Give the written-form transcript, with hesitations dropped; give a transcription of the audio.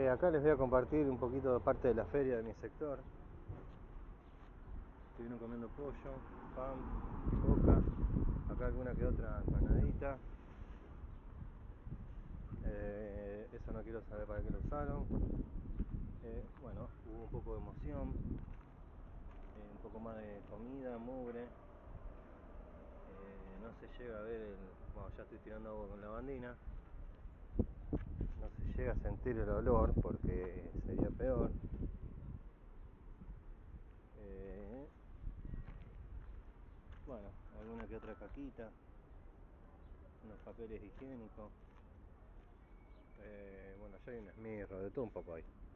Acá les voy a compartir un poquito de parte de la feria de mi sector. Estuvieron comiendo pollo, pan, coca, acá alguna que otra empanadita. Eso no quiero saber para qué lo usaron. Bueno, hubo un poco de emoción, un poco más de comida, mugre. No se llega a ver bueno, ya estoy tirando agua con lavandina. No se llega a sentir el olor porque sería peor. Bueno, alguna que otra caquita, unos papeles higiénicos. Bueno, ya hay un esmirro, de todo un poco ahí.